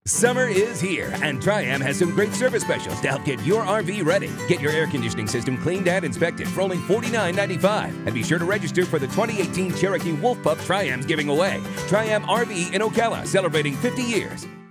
Summer is here, and TriAm has some great service specials to help get your RV ready. Get your air conditioning system cleaned and inspected for only $49.95. And be sure to register for the 2018 Cherokee Wolf Pup TriAm's giving away. TriAmRV in Ocala, celebrating 50 years.